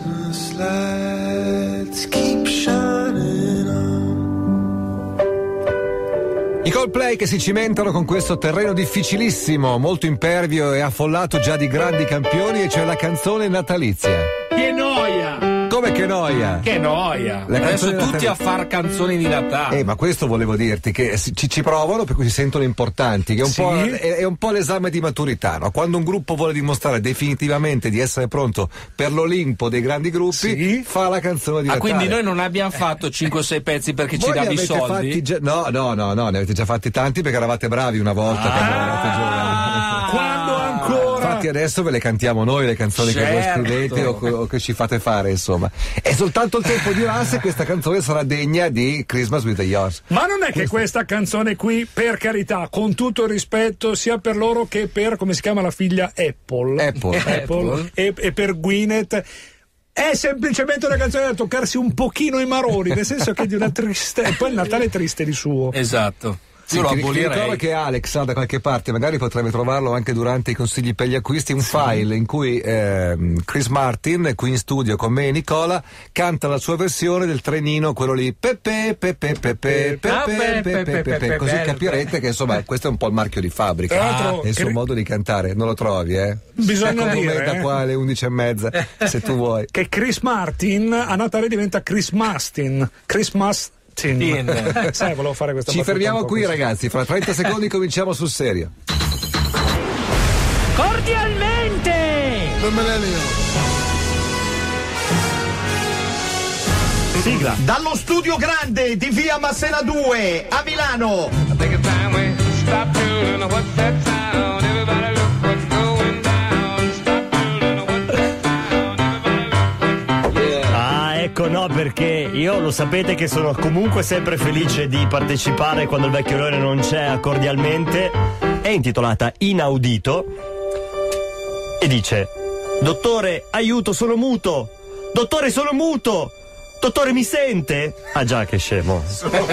Christmas lights keep shining on. I Coldplay che si cimentano con questo terreno difficilissimo, molto impervio e affollato già di grandi campioni, e c'è la canzone natalizia. Che noia! Come che noia? Che noia! Adesso tutti a far canzoni di Natale. Ma questo volevo dirti, che ci provano per cui si sentono importanti, che è un, po', è un po' l'esame di maturità, no? Quando un gruppo vuole dimostrare definitivamente di essere pronto per l'Olimpo dei grandi gruppi, fa la canzone di Natale. Quindi noi non abbiamo fatto 5 o 6 pezzi perché voi ci davi i soldi? No, ne avete già fatti tanti perché eravate bravi una volta quando eravate giovani. Quando ancora? Infatti adesso ve le cantiamo noi le canzoni che voi scrivete o che ci fate fare, insomma. È soltanto il tempo dirà se questa canzone sarà degna di Christmas with the Yours. Ma non è che questa canzone qui, per carità, con tutto il rispetto sia per loro che per, come si chiama la figlia, Apple. E per Gwyneth, è semplicemente una canzone da toccarsi un pochino i maroni, nel senso che è di una tristezza, e poi il Natale è triste di suo. Esatto. Sì, ti ricordo che Alex ha da qualche parte, magari potrebbe trovarlo anche durante i consigli per gli acquisti, un file in cui Chris Martin, qui in studio con me e Nicola, canta la sua versione del trenino, quello lì, pepe, così capirete che insomma questo è un po' il marchio di fabbrica, è il suo modo di cantare, non lo trovi, Bisogna dire da qua alle 11:30 se tu vuoi. Che Chris Martin a Natale diventa Chris Mastin. Sai, volevo fare questa Ci fermiamo qui, ragazzi. Fra 30 secondi cominciamo sul serio. Cordialmente! Non me ne leo. Sigla. Dallo studio grande di via Massena 2 a Milano. Ecco, no, perché io lo sapete che sono comunque sempre felice di partecipare quando il vecchio leone non c'è, cordialmente. È intitolata Inaudito e dice: dottore, aiuto, sono muto. Dottore, sono muto. Dottore, mi sente? Ah già, che scemo.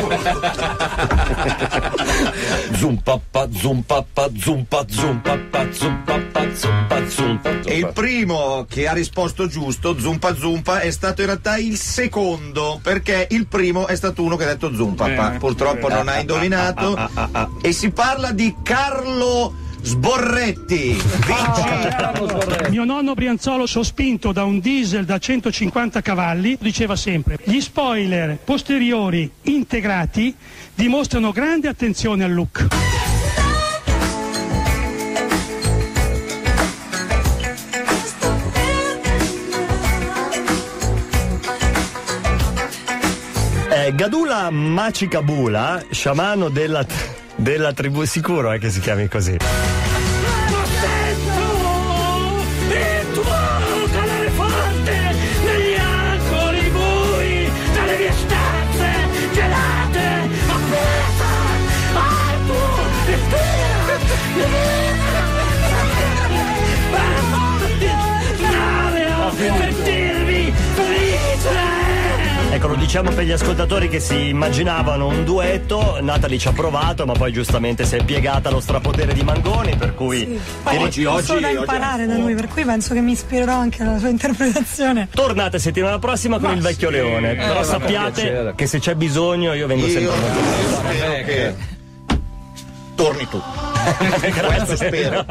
Zumpappa, zumpappa, zumpa, zumpappa, zumpappa, zumpa, zumpa. E il primo che ha risposto giusto, zumpa zumpa, è stato in realtà il secondo, perché il primo è stato uno che ha detto zumpappa. Purtroppo non ha indovinato. E si parla di Carlo Sborretti. Mio nonno Brianzolo, sospinto da un diesel da 150 cavalli, diceva sempre: gli spoiler posteriori integrati dimostrano grande attenzione al look. Gadula Macicabula, sciamano della tribù, sicuro è che si chiami così. Lo sento! Il tuo calore forte negli angoli bui dalle mie stanze gelate, appesa al tuo respiro. Per dirvi felice. Ecco, lo diciamo per gli ascoltatori che si immaginavano un duetto. Natalie ci ha provato, ma poi giustamente si è piegata allo strapotere di Mangoni, per cui oggi da imparare da lui, per cui penso che mi ispirerò anche alla sua interpretazione. Tornate settimana prossima con il vecchio leone, però sappiate che se c'è bisogno io vengo sempre molto. Torni tu. Questo spero.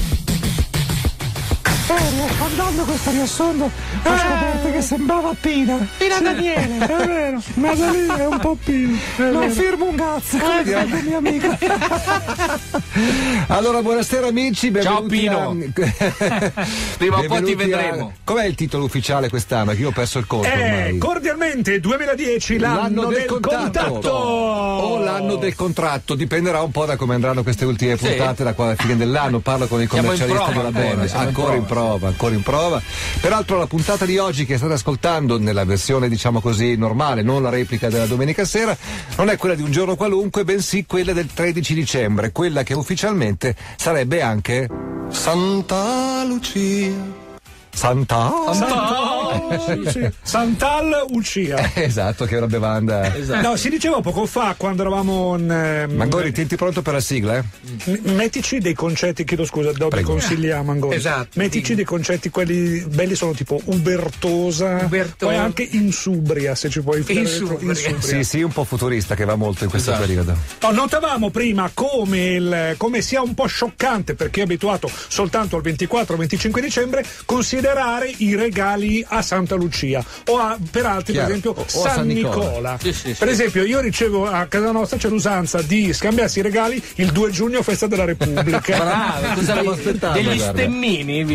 Andando questo riassunto ho scoperto che sembrava Pina Daniele, è vero, ma da lì è un po' Pina, non firmo un cazzo come direbbe mio amico. Allora, buonasera amici, ciao Pino. Prima o poi ti vedremo. Com'è il titolo ufficiale quest'anno? Che io ho perso il conto ormai. Cordialmente 2010 l'anno del contatto o l'anno del contratto, dipenderà un po' da come andranno queste ultime puntate, da qua alla fine dell'anno. Parlo con il commercialista della band, ancora in prova. Peraltro la puntata di oggi che state ascoltando nella versione diciamo così normale, non la replica della domenica sera, non è quella di un giorno qualunque, bensì quella del 13 dicembre, quella che ufficialmente sarebbe anche Santa Lucia, Santal Lucia. Esatto, che è una bevanda. Esatto. No, si diceva poco fa quando eravamo Mangoni, tienti pronto per la sigla, Mettici dei concetti, chiedo scusa, dopo consigli a Mangoni. Esatto. Mettici dei concetti, quelli belli sono tipo ubertosa, poi anche insubria, se ci puoi fare. Insubria. Sì, un po' futurista che va molto in questo periodo. Notavamo prima come sia un po' scioccante per chi è abituato soltanto al 24-25 dicembre considerare i regali a Santa Lucia o per altri, per esempio, San Nicola. Sì. Per esempio, io ricevo a casa nostra c'è l'usanza di scambiarsi i regali il 2 giugno, festa della Repubblica. Bravo, cosa stavo aspettando? Degli stemmini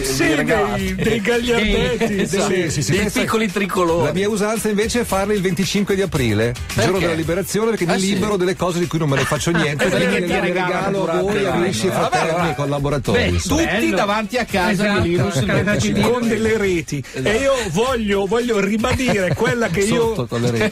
dei gagliardetti, dei piccoli tricolori. La mia usanza invece è farli il 25 di aprile, giorno della liberazione, perché mi libero delle cose di cui non me ne faccio niente, quindi le regalo a voi, amici, fratelli e collaboratori. Tutti davanti a casa di Linus con delle reti. E io voglio ribadire quella che io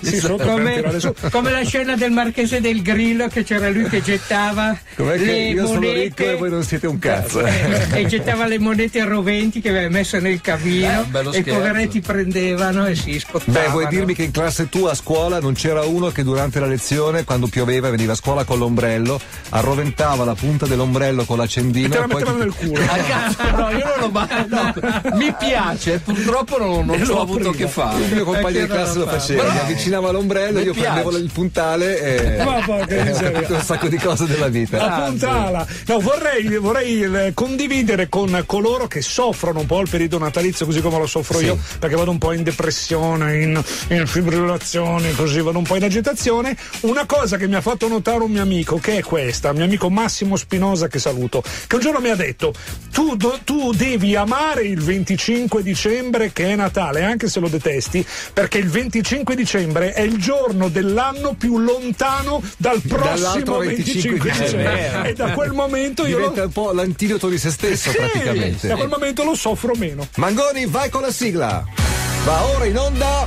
come la scena del Marchese del Grillo, che c'era lui che gettava io monete, sono ricco e voi non siete un cazzo, e gettava le monete roventi che aveva messo nel camino, e i poveretti prendevano e si scottavano. Vuoi dirmi che in classe tua a scuola non c'era uno che durante la lezione, quando pioveva e veniva a scuola con l'ombrello, arroventava la punta dell'ombrello con l'accendino e te la metteva nel culo? No, io non l'ho mai. Mi piace, purtroppo non ci ho avuto che fare. Il mio compagno di classe lo faceva, mi avvicinava l'ombrello, io prendevo il puntale e ho capito un sacco di cose della vita. La puntala. No, vorrei condividere con coloro che soffrono un po' il periodo natalizio, così come lo soffro io, perché vado un po' in depressione, in fibrillazione, così vado un po' in agitazione. Una cosa che mi ha fatto notare un mio amico, che è questa, mio amico Massimo Spinosa, che saluto, che un giorno mi ha detto: tu devi amare il 25 dicembre che è Natale, anche se lo detesti, perché il 25 dicembre è il giorno dell'anno più lontano dal prossimo 25 dicembre, e da quel momento diventa un po' l'antidoto di se stesso, praticamente. Da quel momento lo soffro meno. Mangoni, vai con la sigla. Va ora in onda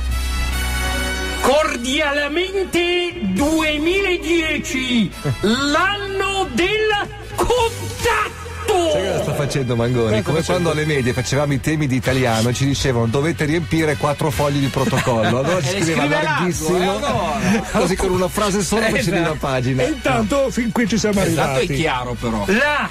Cordialmente 2010, l'anno del contatto. Sai cosa sta facendo Mangoni? Come quando alle medie facevamo i temi di italiano e ci dicevano dovete riempire 4 fogli di protocollo, allora ci scriveva larghissimo, così con una frase sola facevi una pagina. E intanto fin qui ci siamo arrivati. È chiaro però.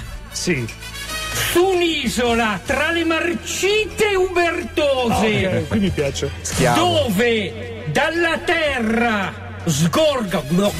Su un'isola tra le marcite ubertose, qui mi piace. Dove dalla terra sgorga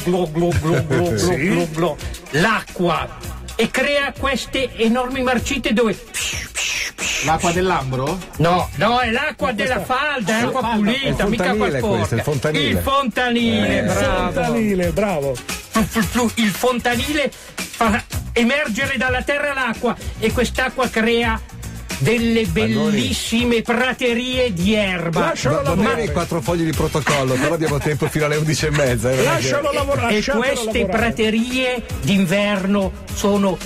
l'acqua e crea queste enormi marcite dove l'acqua dell'Ambro? No, è l'acqua della falda, è acqua pulita, mica acqua sporca. Il fontanile, bravo. Il fontanile fa emergere dalla terra l'acqua e quest'acqua crea delle bellissime praterie di erba. Va bene i 4 fogli di protocollo, però abbiamo tempo fino alle 11:30. Lascialo lavorare. E queste praterie d'inverno sono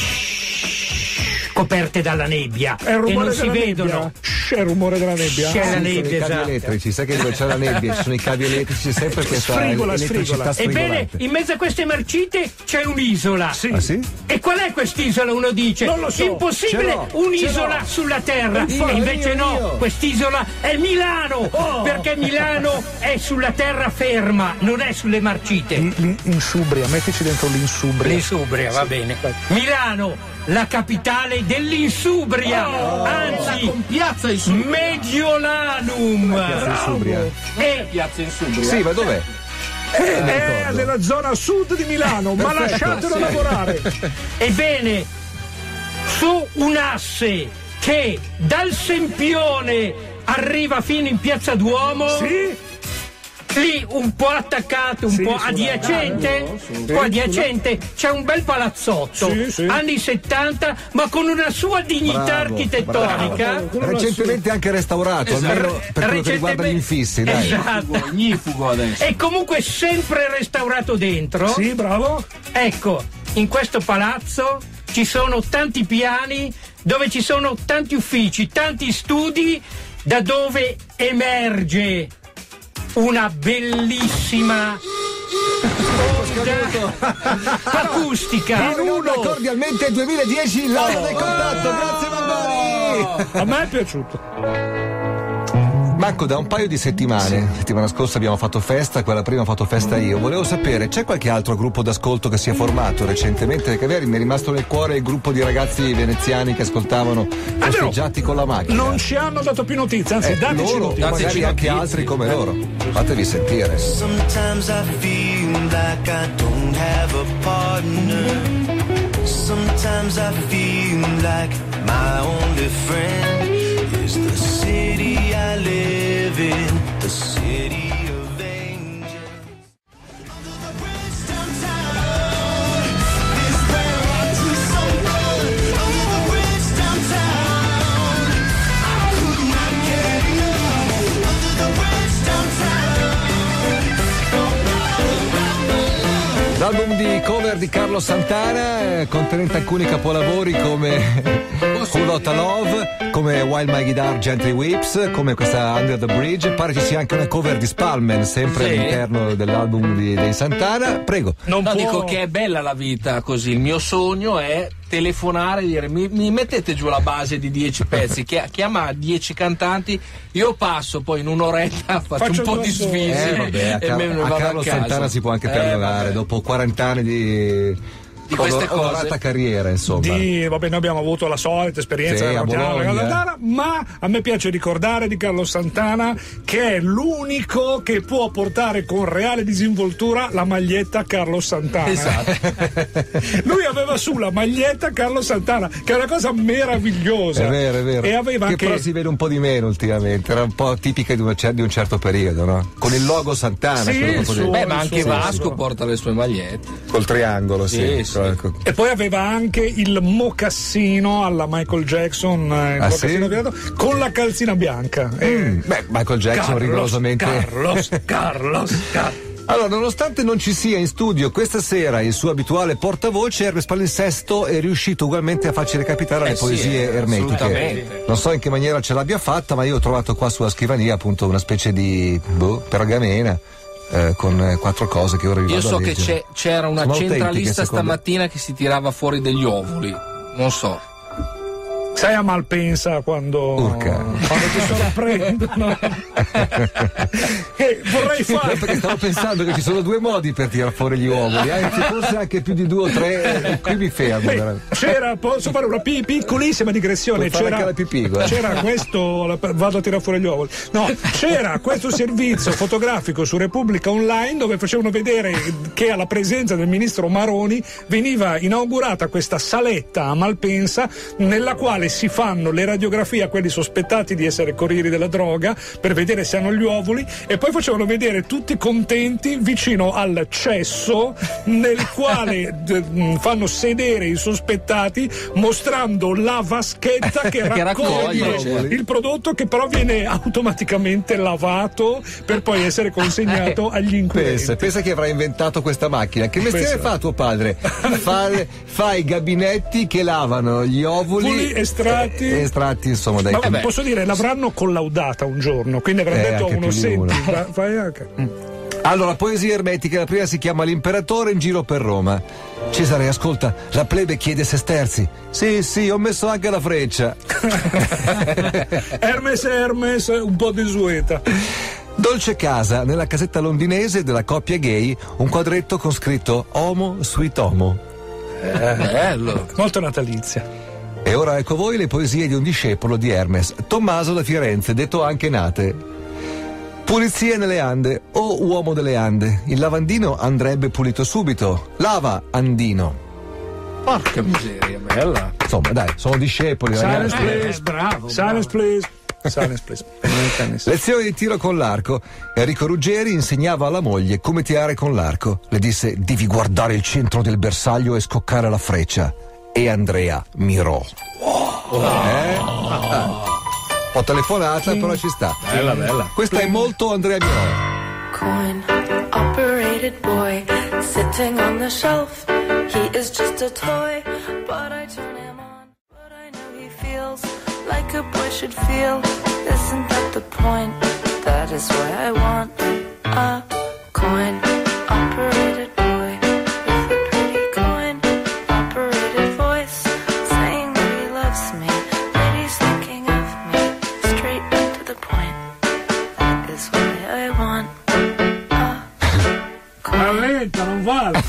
coperte dalla nebbia e non si vedono. C'è il rumore della nebbia. C'è la nebbia, i cavi elettrici, sai che dove c'è la nebbia ci sono i cavi elettrici, c'è sempre questa elettricità stringolante. Ebbene, in mezzo a queste marcite c'è un'isola. Sì. Ah, sì? E qual è quest'isola? Uno dice non lo so. Impossibile, un'isola sulla terra. E invece no, quest'isola è Milano, perché Milano è sulla terra ferma, non è sulle marcite. Insubria, mettici dentro L'insubria, va bene. Milano, la capitale dell'insubria, anzi Piazza Insubria. Mediolanum. Piazza Insubria. Sì, ma dov'è? È nella zona sud di Milano, ma lasciatelo lavorare. Ebbene, su un asse che dal Sempione arriva fino in Piazza Duomo, lì un po' attaccato, un po' adiacente, c'è un bel palazzotto, anni 70, ma con una sua dignità architettonica. Recentemente anche restaurato, almeno per quello che riguarda gli infissi, dai. Esatto. Ignifugo adesso. E comunque sempre restaurato dentro. Sì, bravo. Ecco, in questo palazzo ci sono tanti piani, dove ci sono tanti uffici, tanti studi, da dove emerge una bellissima acustica. Cordialmente 2010, l'anno del contatto. Grazie Mangoni. A me è piaciuto. Marco, da un paio di settimane, settimana scorsa abbiamo fatto festa, quella prima ho fatto festa io. Volevo sapere, c'è qualche altro gruppo d'ascolto che si è formato recentemente? Perché mi è rimasto nel cuore il gruppo di ragazzi veneziani che ascoltavano posteggiati con la macchina. Non ci hanno dato più notizie, anzi dateci loro, notizie. magari anche altri come loro. Fatevi sentire. Sometimes I feel like I don't have a partner. Sometimes I feel like my only friend is the city I live in, the city of angels. Under the bridge downtown is where I do so good. Under the bridge downtown, I could not get enough. Under the bridge downtown. L'album di cover di Carlo Santana, contenente alcuni capolavori come Who Lotta Love, come While My Guitar Gently Weeps, come questa Under the Bridge. Pare ci sia anche una cover di Spallman, sempre all'interno dell'album dei Santana. Prego. Dico che è bella la vita così. Il mio sogno è telefonare e dire mi mettete giù la base di 10 pezzi, chiama 10 cantanti, io passo poi in un'oretta faccio un po' di svisi a Carlo Santana si può anche perdonare dopo 40 anni di queste cose, carriera, insomma. Noi abbiamo avuto la solita esperienza a Bologna, ma a me piace ricordare di Carlo Santana che è l'unico che può portare con reale disinvoltura la maglietta Carlo Santana. Esatto. Lui aveva su la maglietta Carlo Santana, che è una cosa meravigliosa. È vero. E aveva che anche... però si vede un po' di meno ultimamente, era un po' tipica di un certo periodo, no? Con il logo Santana. Ma anche Vasco porta le sue magliette. Col triangolo, sì. E poi aveva anche il mocassino alla Michael Jackson, con la calzina bianca. Michael Jackson rigorosamente. Carlos. Allora, nonostante non ci sia in studio questa sera il suo abituale portavoce, Hermes Palinsesto è riuscito ugualmente a farci recapitare le poesie ermetiche. Non so in che maniera ce l'abbia fatta, ma io ho trovato qua sulla scrivania appunto una specie di pergamena. Con 4 cose che ora vi vado a leggere. Io so che c'era una centralista stamattina che si tirava fuori degli ovuli, non so. Sai a Malpensa quando ti sorprendono. Vorrei fare. Perché stavo pensando che ci sono 2 modi per tirare fuori gli uomini, forse anche più di 2 o 3. Qui mi fermo. Posso fare una piccolissima digressione? C'era questo, vado a tirare fuori gli uomini. No, c'era questo servizio fotografico su Repubblica Online dove facevano vedere che alla presenza del ministro Maroni veniva inaugurata questa saletta a Malpensa nella quale si fanno le radiografie a quelli sospettati di essere corrieri della droga per vedere se hanno gli ovuli, e poi facevano vedere tutti contenti vicino al cesso nel quale fanno sedere i sospettati mostrando la vaschetta che raccoglie il prodotto, che però viene automaticamente lavato per poi essere consegnato agli inquirenti. Pensa che avrà inventato questa macchina. Che mestiere fa tuo padre? Fa i gabinetti che lavano gli ovuli estratti, insomma, dai. Ma posso dire, l'avranno collaudata un giorno, quindi avranno detto a uno: senti, fai anche. Allora, poesia ermetica, la prima si chiama L'imperatore in giro per Roma. Cesare, ascolta, la plebe chiede sesterzi. Sì, ho messo anche la freccia. Hermes, un po' desueta. Dolce casa, nella casetta londinese della coppia gay, un quadretto con scritto Homo sweet homo. Bello. Molto natalizia. E ora ecco voi le poesie di un discepolo di Hermes, Tommaso da Firenze, detto anche Nate. Pulizia nelle Ande, o uomo delle Ande, il lavandino andrebbe pulito subito. Lava, Andino. Porca miseria, bella. Insomma, dai, sono discepoli. Silence, please. Bravo. Silence, please. Silence, please. Lezione di tiro con l'arco. Enrico Ruggeri insegnava alla moglie come tirare con l'arco. Le disse: devi guardare il centro del bersaglio e scoccare la freccia. E Andrea mirò. Ho telefonata, però ci sta. Bella. Questa è molto Andrea Mirò. Coin operated boy sitting on the shelf. He is just a toy, but I turn him on. But I know he feels like a boy should feel. Isn't that the point? That is why I want a coin operated boy with a pretty coin operated voice saying that he loves me. Ladies think the point. That is why I want lenta, non vale.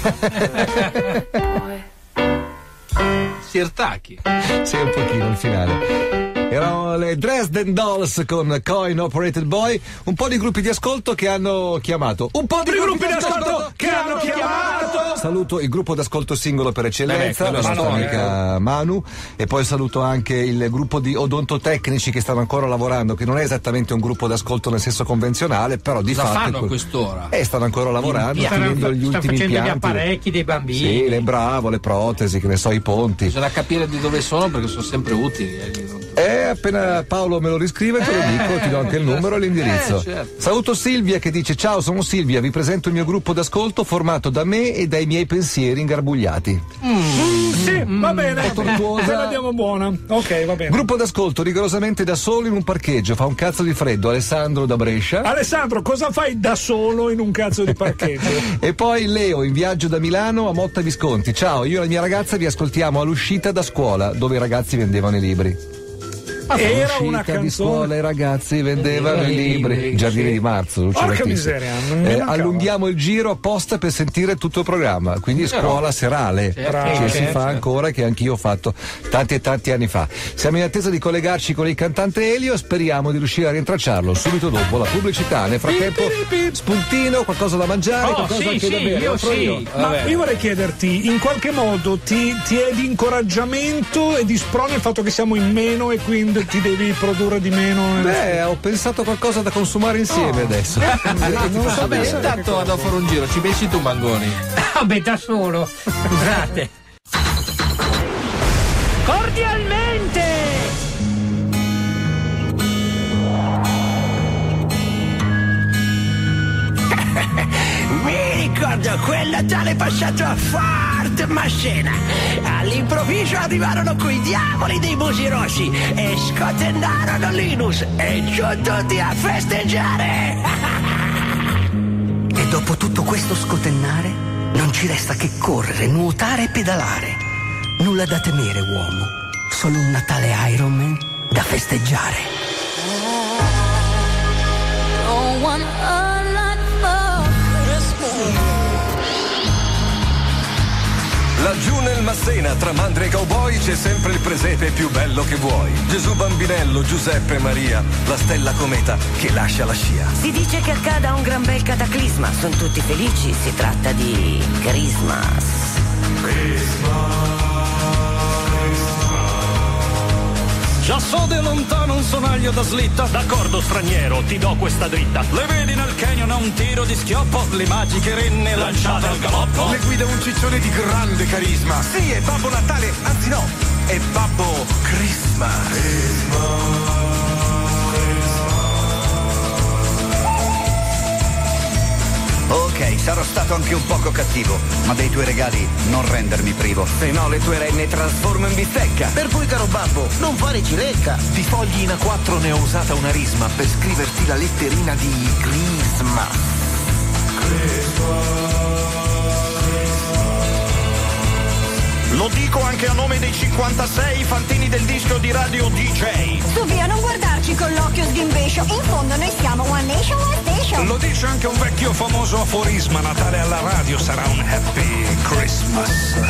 Sirtaki. Sì, un pochino al finale. Erano le Dresden Dolls con Coin Operated Boy, un po' di gruppi di ascolto che hanno chiamato. Un po' di gruppi di ascolto che hanno chiamato. Saluto il gruppo d'ascolto singolo per eccellenza, la nostra amica Manu, e poi saluto anche il gruppo di odontotecnici che stanno ancora lavorando, che non è esattamente un gruppo d'ascolto nel senso convenzionale, però di fatto fanno a quest'ora. Stanno ancora lavorando, finendo gli ultimi facendo impianti. Gli apparecchi dei bambini. Sì, le protesi, che ne so, i ponti. Bisogna capire di dove sono, perché sono sempre utili. Appena Paolo me lo riscrive te lo dico, ti do anche il numero e l'indirizzo. Certo. Saluto Silvia che dice: ciao, sono Silvia, vi presento il mio gruppo d'ascolto formato da me e dai miei pensieri ingarbugliati. Sì, va bene. Tortuosa. Te la diamo buona. Ok, va bene. Gruppo d'ascolto rigorosamente da solo in un parcheggio, fa un cazzo di freddo. Alessandro da Brescia. Alessandro, cosa fai da solo in un cazzo di parcheggio? E poi Leo in viaggio da Milano a Motta Visconti. Ciao, io e la mia ragazza vi ascoltiamo all'uscita da scuola, dove i ragazzi vendevano i libri. Era una di canzone scuola, i ragazzi vendevano i libri. Giardini di Marzo, porca miseria, allunghiamo il giro apposta per sentire tutto il programma, quindi scuola serale che si fa ancora, che anch'io ho fatto tanti e tanti anni fa. Siamo in attesa di collegarci con il cantante Elio, speriamo di riuscire a rintracciarlo subito dopo la pubblicità. Nel frattempo spuntino, qualcosa da mangiare, qualcosa anche da bere. Ma io vorrei chiederti, in qualche modo ti è di incoraggiamento e di sprone il fatto che siamo in meno e quindi ti devi produrre di meno? Ho pensato a qualcosa da consumare insieme adesso. Non lo so. Vabbè, intanto vado a fare un giro, ci pensi tu, Mangoni? Vabbè, da solo. Scusate. Cordialmente! Mi ricordo quel Natale passato a Fort Mascena. All'improvviso arrivarono quei diavoli dei musi rossi e scatenarono Linus e giù tutti a festeggiare. E dopo tutto questo scotennare non ci resta che correre, nuotare e pedalare. Nulla da temere, uomo, solo un Natale Iron Man da festeggiare. Laggiù nel Massena, tra mandri e cowboy, c'è sempre il presepe più bello che vuoi. Gesù Bambinello, Giuseppe e Maria, la stella cometa che lascia la scia. Si dice che accada un gran bel cataclisma, sono tutti felici, si tratta di Christmas. Già so da lontano un sonaglio da slitta. D'accordo straniero, ti do questa dritta. Le vedi nel canyon a un tiro di schioppo, le magiche renne lanciate al galoppo. Le guida un ciccione di grande carisma. Sì, è Babbo Natale, anzi no, è Babbo Christmas. Ok, sarò stato anche un poco cattivo, ma dei tuoi regali non rendermi privo. Se no le tue renne trasformo in bistecca. Per cui, caro babbo, non fare cilecca. Di fogli in A4 ne ho usata una risma per scriverti la letterina di Christmas. Lo dico anche a nome dei 56 fantini del disco di radio DJ. Su via, non guardarci con l'occhio sghimbescio. In fondo noi siamo One Nation, One Station. Lo dice anche un vecchio famoso aforisma: Natale alla radio sarà un happy Christmas.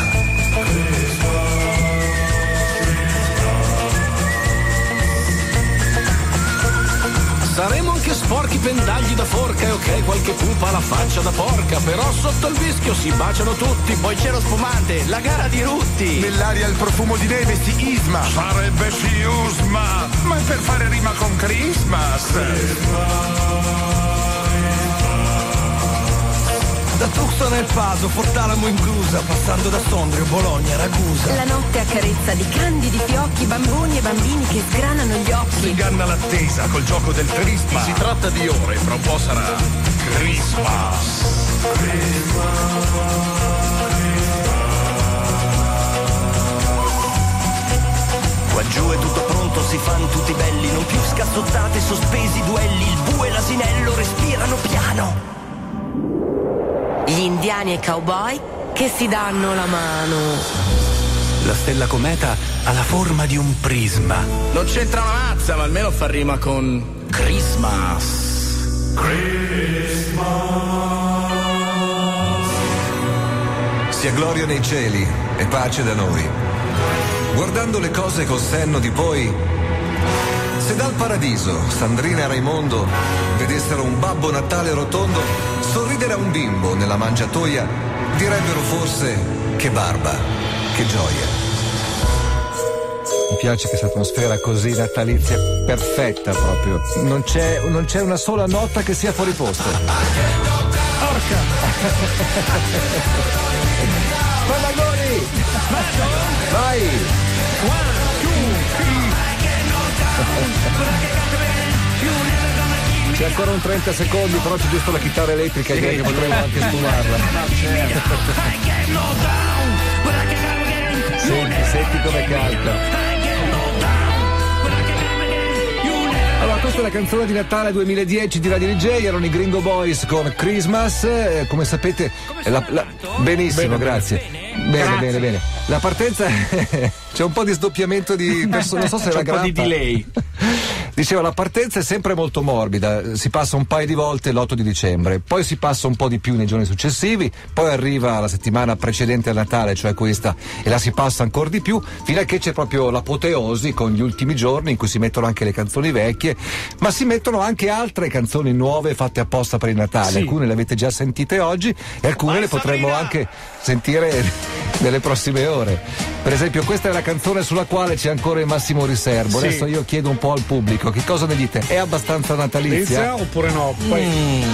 Saremo anche sporchi pendagli da forca e ok, qualche pupa alla faccia da porca, però sotto il vischio si baciano tutti. Poi c'è lo spumante, la gara di rutti. Nell'aria il profumo di neve si isma. Sarebbe si usma, ma è per fare rima con Christmas. Da Tucson El Paso, Fortalamo in Grusa, passando da Sondrio, Bologna, Ragusa. La notte accarezza di candidi fiocchi, bamboni e bambini che sgranano gli occhi. Si inganna l'attesa col gioco del Christmas. Si tratta di ore, fra un po' sarà Christmas. Qua giù è tutto pronto, si fan tutti belli, non più scazzottate, sospesi duelli, il bue e l'asinello respirano piano. Gli indiani e cowboy che si danno la mano. La stella cometa ha la forma di un prisma. Non c'entra una mazza, ma almeno fa rima con Christmas. Sia gloria nei cieli e pace da noi. Guardando le cose col senno di poi, se dal paradiso Sandrina e Raimondo vedessero un Babbo Natale rotondo sorridere a un bimbo nella mangiatoia, direbbero forse che barba, che gioia. Mi piace questa atmosfera così natalizia, perfetta proprio. Non c'è una sola nota che sia fuori posto. Porca! Spallagoni! Vai! C'è ancora un 30 secondi, però c'è giusto la chitarra elettrica, direi che potremmo anche sfumarla. Senti come canta. Allora, questa è la canzone di Natale 2010 di Radio DJ, erano i Gringo Boys con Christmas, come sapete. Benissimo, grazie. Bene. La partenza c'è un po' di sdoppiamento di persone, non so se era grappa. Un po' di delay. Dicevo, la partenza è sempre molto morbida, si passa un paio di volte l'8 di dicembre, poi si passa un po' di più nei giorni successivi, poi arriva la settimana precedente al Natale, cioè questa, e la si passa ancora di più, fino a che c'è proprio l'apoteosi con gli ultimi giorni in cui si mettono anche le canzoni vecchie, ma si mettono anche altre canzoni nuove fatte apposta per il Natale. Sì. Alcune le avete già sentite oggi e alcune le potremmo anche sentire nelle prossime ore. Per esempio, questa è la canzone sulla quale c'è ancora il massimo riservo. Sì. Adesso io chiedo un po' al pubblico, che cosa ne dite? È abbastanza natalizia? Oppure no? Poi...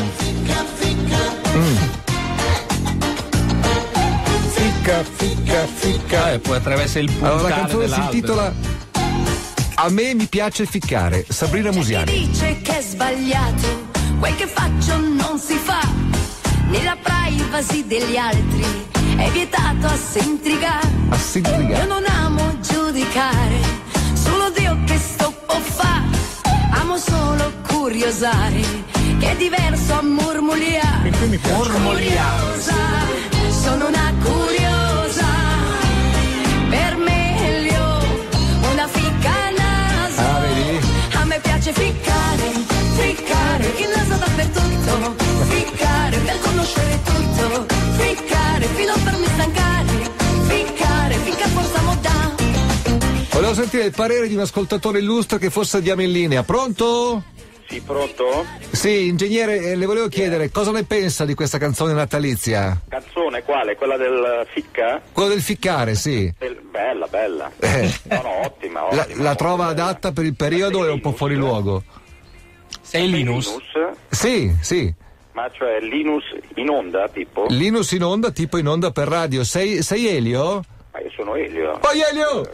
Ficca. Poi attraversa il puntare. Allora, la canzone si intitola A me mi piace ficcare, Sabrina Musiani. Chi dice che è sbagliato, quel che faccio non si fa, nella privacy degli altri è vietato assintrigare. Io non amo giudicare, solo Dio che sto può fa. Amo solo curiosare, che è diverso a murmuliare. Curiosa, sono una curiosa, per meglio una ficca naso. A me piace ficcare, il naso dappertutto, ficcare per conoscere tutto, ficcare fino a farmi stancare, ficcare finché forza modà. Volevo sentire il parere di un ascoltatore illustre che forse andiamo in linea. Pronto? Sì, pronto? Sì, ingegnere, le volevo chiedere cosa ne pensa di questa canzone natalizia? Canzone quale? Quella del ficca? Quella del ficcare, sì. Bella. No, ottima. La trova adatta per il periodo o è un po' fuori luogo? Sei Linus? Sì. Ma cioè Linus in onda, tipo? Linus in onda, tipo in onda per radio. Sei Elio? Ma io sono Elio. Poi Elio!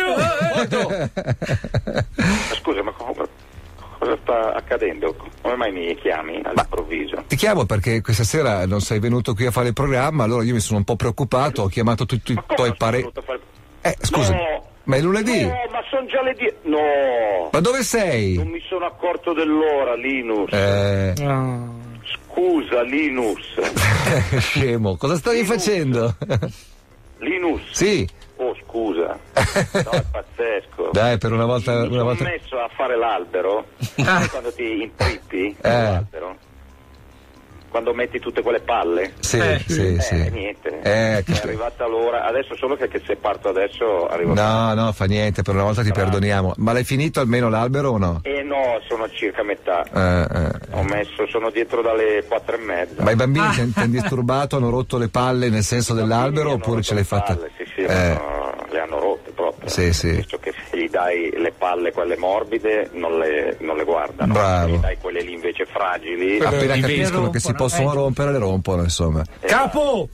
Scusa, ma cosa sta accadendo? Come mai mi chiami all'improvviso? Ti chiamo perché questa sera non sei venuto qui a fare il programma, allora io mi sono un po' preoccupato, ho chiamato tutti i tuoi pareri. Scusa, no, ma è lunedì? No, ma sono già le 10. No! Ma dove sei? Non mi sono accorto dell'ora, Linus. Scusa, Linus. Scemo, cosa stavi facendo? Linus? Sì. Oh, scusa. No, è pazzesco. Dai, per una volta. Mi sono messo a fare l'albero. Quando ti intrippi l'albero. Quando metti tutte quelle palle. Sì. Niente. È arrivata l'ora. Adesso solo che se parto adesso arrivo. No, fa niente, per una volta ti perdoniamo. Ma l'hai finito almeno l'albero o no? No, sono circa metà. Sono dietro dalle 4:30. Ma i bambini ti hanno disturbato, hanno rotto le palle nel senso dell'albero oppure ce l'hai fatta? Sì, le hanno rotte proprio. Sì. Visto che se gli dai le palle quelle morbide non le guardano. Bravo. Se gli dai quelle lì invece fragili. Appena capiscono che si possono rompere, le rompono, insomma. Capo!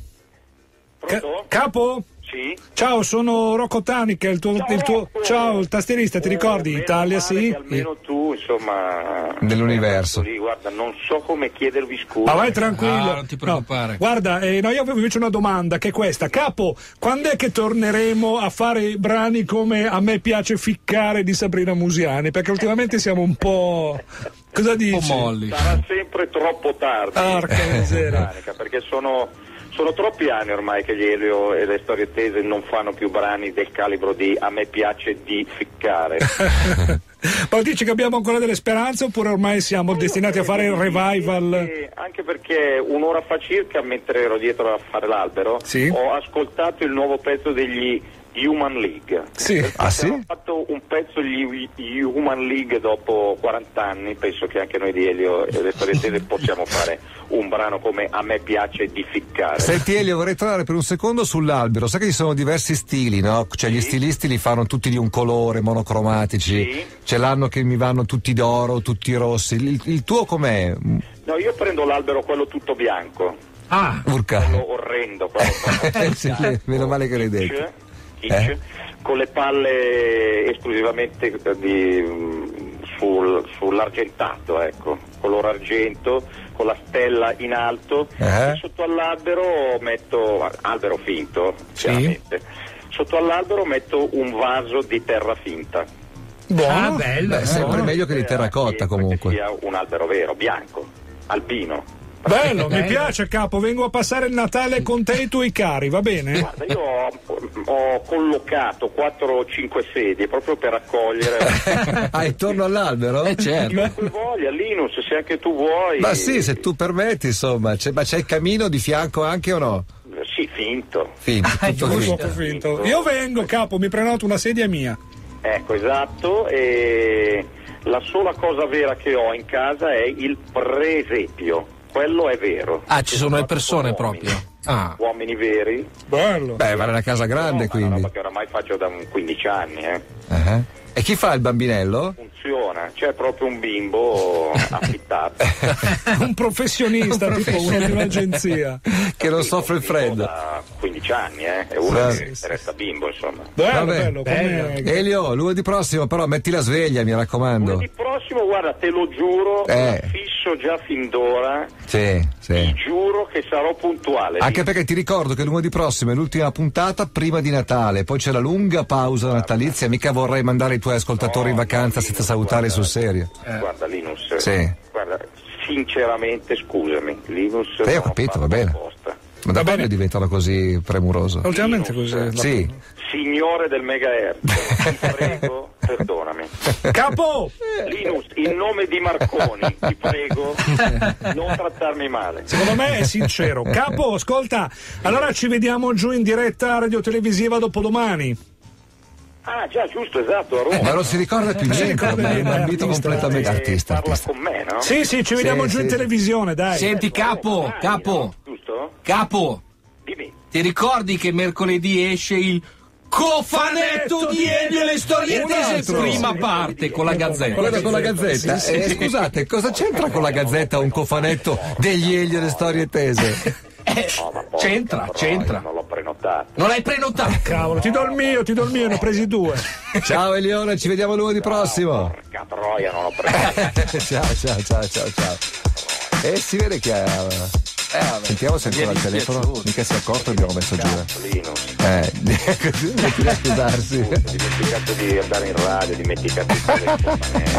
Capo? Sì. Ciao, sono Rocco Tanica, il tuo ciao, il tastierista, ti ricordi? Italia, sì. Almeno tu, insomma, dell'universo. Lì, guarda, non so come chiedervi scusa. Ma vai tranquillo. Non ti preoccupare. No, guarda, io avevo invece una domanda che è questa. Capo, quando è che torneremo a fare brani come A me piace ficcare di Sabrina Musiani? Perché ultimamente siamo un po'... Cosa dici? Sarà sempre troppo tardi. Porca miseria. Perché sono Sono troppi anni ormai che gli Elio e le storie tese non fanno più brani del calibro di A me piace di ficcare. Ma dici che abbiamo ancora delle speranze oppure ormai siamo destinati a fare il revival? Anche perché un'ora fa circa, mentre ero dietro a fare l'albero, ho ascoltato il nuovo pezzo degli Human League. Hanno fatto un pezzo gli Human League dopo 40 anni, penso che anche noi di Elio e le storie tese possiamo fare un brano come A me piace di ficcare. Senti Elio, vorrei tornare per un secondo sull'albero. Sai che ci sono diversi stili, no? Cioè gli stilisti li fanno tutti di un colore, monocromatici. C'è l'anno che mi vanno tutti d'oro, tutti rossi. Il tuo com'è? No, io prendo l'albero quello tutto bianco. Urca. Quello orrendo, quello meno male che l'hai detto. Con le palle esclusivamente sull'argentato, ecco, color argento, con la stella in alto, e sotto all'albero metto, albero finto, chiaramente, sotto all'albero metto un vaso di terra finta. Buono, bello. Sempre meglio che di terracotta comunque. Sia un albero vero, bianco, albino. Bello, mi piace capo, vengo a passare il Natale con te e i tuoi cari, va bene? Guarda, io ho collocato 4 o 5 sedie proprio per accogliere. Intorno all'albero? Certo. Se voglia, Linus, se anche tu vuoi. Ma sì, se tu permetti, insomma, ma c'è il camino di fianco anche o no? Sì, finto. Tutto finto. Io vengo capo, mi prenoto una sedia mia. Ecco, esatto, e la sola cosa vera che ho in casa è il presepio. Quello è vero. Ci sono le persone proprio. Uomini veri. Bello. Beh, vale una casa grande, quindi. È una roba che oramai faccio da 15 anni, E chi fa il bambinello? Funziona, c'è proprio un bimbo affittato. Un professionista, tipo uno di un'agenzia. Che non soffre il freddo. Da 15 anni, e uno che resta bimbo, insomma. Bello. Elio, lunedì prossimo però metti la sveglia, mi raccomando. Lunedì prossimo, guarda, te lo giuro, fisso già fin d'ora. Sì. Ti giuro che sarò puntuale. Anche perché ti ricordo che lunedì prossimo è l'ultima puntata prima di Natale, poi c'è la lunga pausa natalizia, mica vorrei mandare i tuoi ascoltatori in vacanza senza salutare sul serio. Guarda Linus, guarda, sinceramente scusami, Linus. Ho capito, va bene. Ma da quando diventano così premuroso? Ultimamente così. Sì. Signore del megahertz, ti prego, perdonami. Capo! Linus, in nome di Marconi, ti prego, non trattarmi male. Secondo me è sincero. Capo, ascolta, allora ci vediamo giù in diretta radiotelevisiva dopodomani. Già, giusto, esatto, a Roma. Ma non si ricorda più niente, ormai è un ambito completamente artista. Parla con me, no? Sì, ci vediamo giù in televisione, dai. Senti, capo. Giusto? Capo. Dimmi. Ti ricordi che mercoledì esce il cofanetto di Elio e le storie tese, prima parte con la Gazzetta? Quello con la Gazzetta? Scusate, cosa c'entra con la Gazzetta un cofanetto degli Elio e le storie tese? C'entra. Non l'ho prenotato. Non l'hai prenotato? Cavolo, ti do il mio, ne ho presi 2. Ciao Elione, ci vediamo lunedì prossimo. Porca troia, non l'ho prenotato. ciao. E si vede che sentiamo se ancora il telefono. Mica si è accorto, abbiamo messo giù. Così a scusarsi. Dimenticato di andare in radio, dimenticato di fare il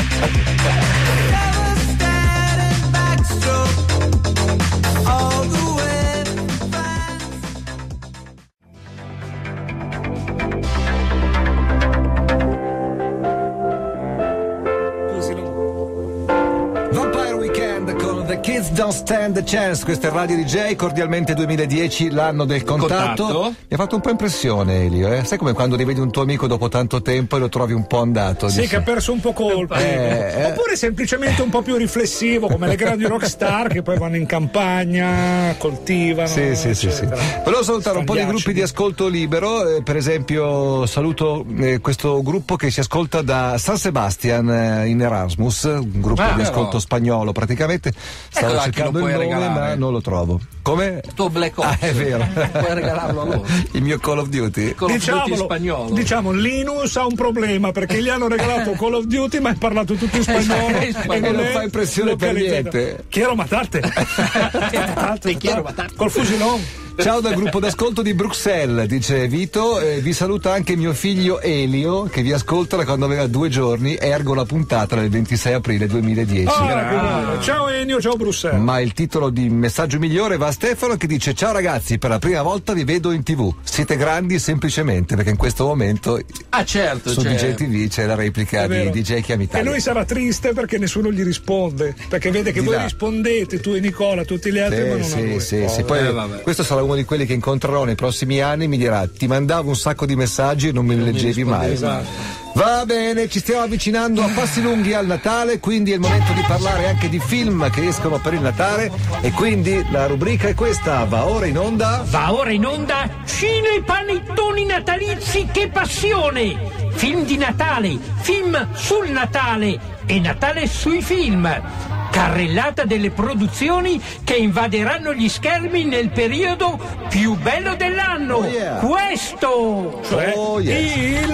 Vampire Weekend con The Kids Don't Stand a Chance. Questo è Radio DJ, cordialmente 2010, l'anno del contatto. Mi ha fatto un po' impressione, Elio, Sai come quando rivedi un tuo amico dopo tanto tempo e lo trovi un po' andato? Sì, che ha perso un po' colpa. Oppure semplicemente un po' più riflessivo, come le grandi rockstar che poi vanno in campagna, coltivano. Sì. Volevo salutare un po' di gruppi di ascolto libero, per esempio saluto questo gruppo che si ascolta da San Sebastian in Erasmus, un gruppo di ascolto spagnolo praticamente. Stavo cercando il nome ma non lo trovo. Come? Il tuo Black Ops. È vero. Puoi regalarlo a loro. Il mio Call of Duty. Call of Duty spagnolo. Diciamo, Linus ha un problema perché gli hanno regalato Call of Duty ma è parlato tutto in spagnolo. E non fa impressione per niente. Quiero matarte. Col fusilone. Ciao dal gruppo d'ascolto di Bruxelles, dice Vito, vi saluta anche mio figlio Elio che vi ascolta da quando aveva 2 giorni, ergo la puntata del 26 aprile 2010. Ciao Ennio, ciao Bruxelles. Ma il titolo di messaggio migliore va a Stefano che dice: ciao ragazzi, per la prima volta vi vedo in TV, siete grandi semplicemente, perché in questo momento certo, su DJ TV c'è la replica di DJ Chiam Italia. E lui sarà triste perché nessuno gli risponde, perché vede che voi rispondete, tu e Nicola, tutti gli altri, ma non a lui. Sì. Poi questo sarà uno di quelli che incontrerò nei prossimi anni, mi dirà: ti mandavo un sacco di messaggi e non me li leggevi mai. Esatto. Va bene, ci stiamo avvicinando a passi lunghi al Natale, quindi è il momento di parlare anche di film che escono per il Natale, e quindi la rubrica è questa, va ora in onda Cine Panettoni natalizi, che passione! Film di Natale, film sul Natale e Natale sui film. Carrellata delle produzioni che invaderanno gli schermi nel periodo più bello dell'anno. Questo, cioè il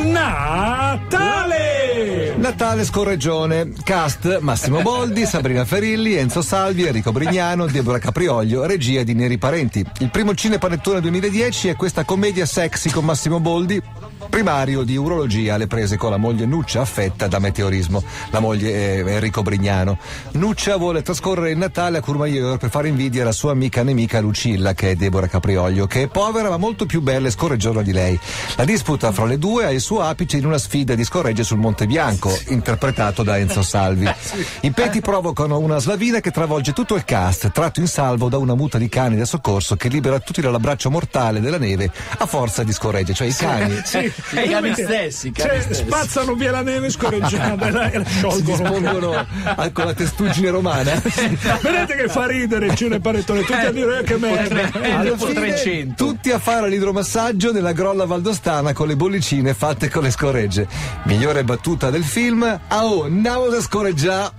Natale. Natale Scorreggione. Cast: Massimo Boldi, Sabrina Ferilli, Enzo Salvi, Enrico Brignano, Deborah Caprioglio, regia di Neri Parenti. Il primo Cinepanettone 2010 è questa commedia sexy con Massimo Boldi, primario di urologia alle prese con la moglie Nuccia, affetta da meteorismo. La moglie è Enrico Brignano. Nuccia vuole trascorrere il Natale a Courmayeur per fare invidia alla sua amica nemica Lucilla, che è Deborah Caprioglio, che è povera ma molto più bella e scorreggiona di lei. La disputa fra le due ha il suo apice in una sfida di scorregge sul Monte Bianco, interpretato da Enzo Salvi. I peti provocano una slavina che travolge tutto il cast, tratto in salvo da una muta di cani da soccorso che libera tutti dall'abbraccio mortale della neve a forza di scorregge, cioè i cani. I cani stessi. Spazzano via la neve scorreggiando e la sciolgono. Si dispongono con la testuggine romana. Vedete che fa ridere il Cinepanettone, tutti a dire che merda. Alla fine, tutti a fare l'idromassaggio nella grolla valdostana con le bollicine fatte con le scorregge. Migliore battuta del film: andavo da scorreggiare,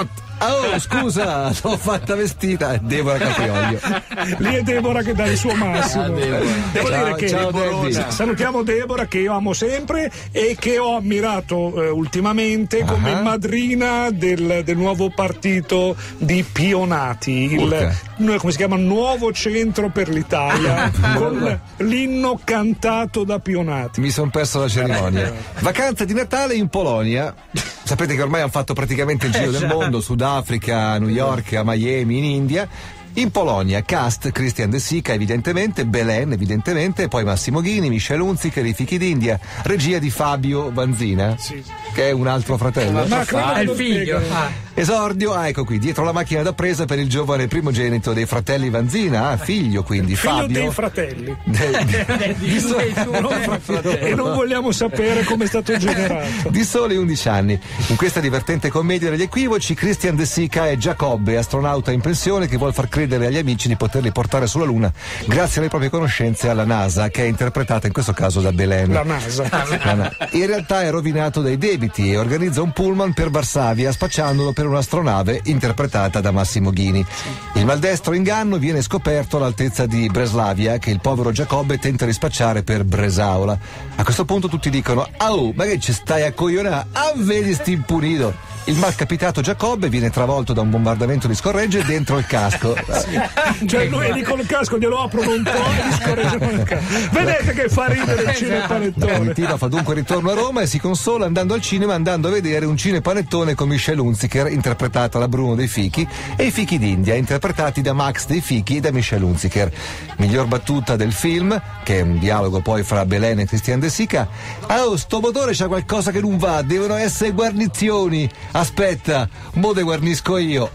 scusa, l'ho fatta vestita. Deborah Caprioglio. Lì è Deborah che dà il suo massimo. Devo dire che salutiamo Deborah, che io amo sempre e che ho ammirato ultimamente come madrina del nuovo partito di Pionati, come si chiama, Nuovo Centro per l'Italia, con l'inno cantato da Pionati. Mi sono perso la cerimonia. Vacanze di Natale in Polonia. Sapete che ormai hanno fatto praticamente il giro del mondo, Sudafrica, New York, a Miami, in India. In Polonia, cast: Christian De Sica evidentemente, Belen evidentemente, e poi Massimo Ghini, Michel Hunziker, i Fichi d'India, regia di Fabio Vanzina, che è un altro fratello. È il figlio. Esordio, ecco qui, dietro la macchina da presa per il giovane primogenito dei fratelli Vanzina, figlio quindi, figlio Fabio. Dei fratelli. E non vogliamo sapere come è stato generato. Di soli 11 anni. In questa divertente commedia degli equivoci, Christian De Sica è Giacobbe, astronauta in pensione che vuol far credere agli amici di poterli portare sulla Luna grazie alle proprie conoscenze alla NASA, che è interpretata in questo caso da Belen. La NASA. In realtà è rovinato dai debiti e organizza un pullman per Varsavia spacciandolo per un'astronave interpretata da Massimo Ghini. Il maldestro inganno viene scoperto all'altezza di Breslavia, che il povero Giacobbe tenta di spacciare per Bresaola. A questo punto tutti dicono: ma che ci stai a coglionare? Vedi sti impunito. Il malcapitato Giacobbe viene travolto da un bombardamento di scorregge dentro il casco. Cioè lui lì con il casco glielo aprono un po' e gli scorreggiano il casco. Vedete che fa ridere il Cinepanettone. La comitiva fa dunque ritorno a Roma e si consola andando al cinema, andando a vedere un Cinepanettone con Michel Hunziker, interpretata da Bruno dei Fichi, e i Fichi d'India, interpretati da Max dei Fichi e da Michel Hunziker. Miglior battuta del film, che è un dialogo poi fra Belen e Christian De Sica: sto motore c'ha qualcosa che non va, devono essere guarnizioni. Aspetta, mo te guarnisco io.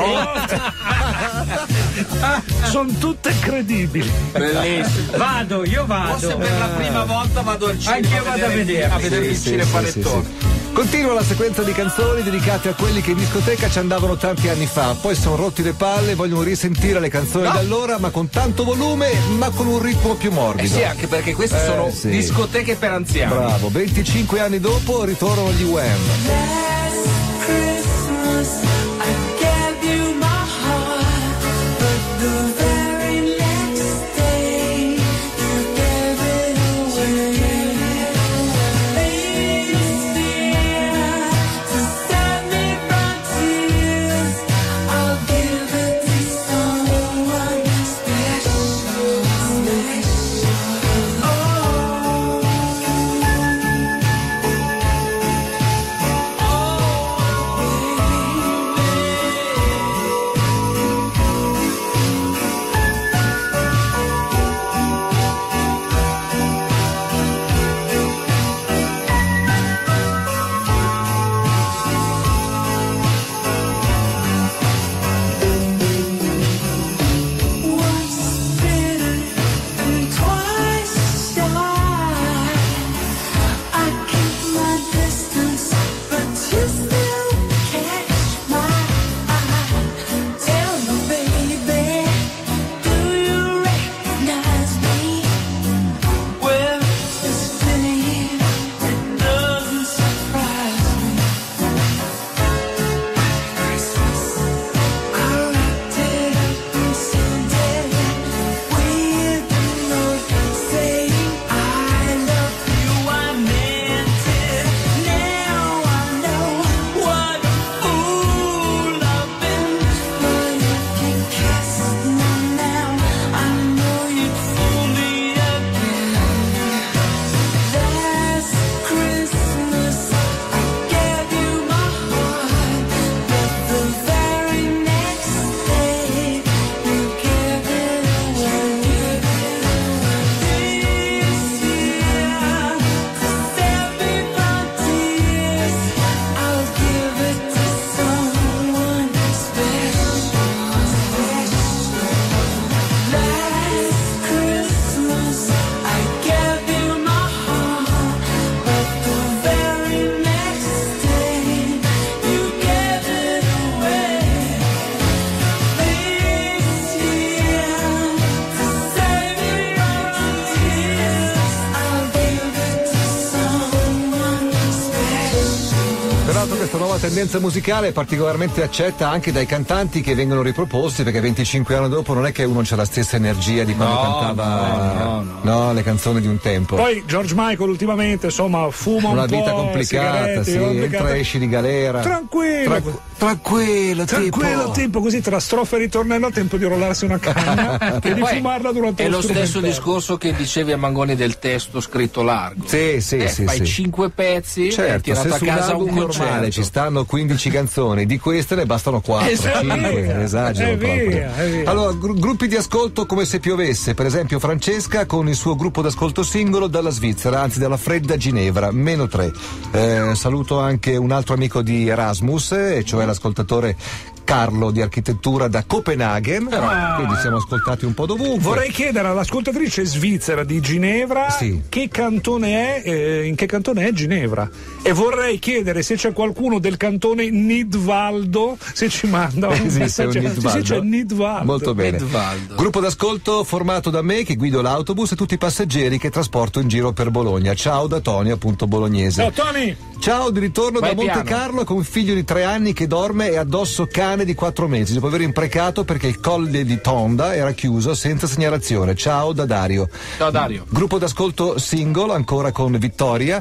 Sono tutte credibili. Bellissimo. Io vado. Forse per la prima volta vado al cinema. Anche io vado a vedere il Cinepanettone. Continua la sequenza di canzoni dedicate a quelli che in discoteca ci andavano tanti anni fa, poi sono rotti le palle, vogliono risentire le canzoni da allora, ma con tanto volume, ma con un ritmo più morbido. Sì, anche perché queste sono discoteche per anziani. Bravo, 25 anni dopo ritornano gli Wham. tendenza musicale è particolarmente accetta anche dai cantanti che vengono riproposti, perché 25 anni dopo non è che uno c'ha la stessa energia di quando cantava le canzoni di un tempo. Poi George Michael ultimamente insomma fuma una un po', vita complicata, sì, entra e esci di galera. Tranquillo tempo, così tra strofa e ritornello, a tempo di rollarsi una canna e di fumarla durante lo strumento. È lo stesso discorso che dicevi a Mangoni del testo scritto largo. Sì. Fai 5 pezzi e hai tirato a casa un normale ci stanno 15 canzoni, di queste ne bastano 4, 5, esagero proprio. Allora, gruppi di ascolto come se piovesse, per esempio Francesca con il suo gruppo d'ascolto singolo dalla Svizzera, anzi dalla fredda Ginevra, -3. Saluto anche un altro amico di Erasmus, e cioè l'ascoltatore Carlo di architettura da Copenaghen, quindi siamo ascoltati un po' dovunque. Vorrei chiedere all'ascoltatrice svizzera di Ginevra che cantone è, in che cantone è Ginevra, e vorrei chiedere se c'è qualcuno del cantone Nidvaldo, se ci manda un messaggio. C'è Nidvaldo. Molto bene. Nidvaldo. Gruppo d'ascolto formato da me che guido l'autobus e tutti i passeggeri che trasporto in giro per Bologna. Ciao da Tony, appunto bolognese. Ciao Tony! Ciao, di ritorno Vai da Monte piano. Carlo con un figlio di 3 anni che dorme e addosso cane di 4 mesi dopo aver imprecato perché il colle di Tonda era chiuso senza segnalazione. Ciao da Dario. Ciao Dario. Gruppo d'ascolto single ancora con Vittoria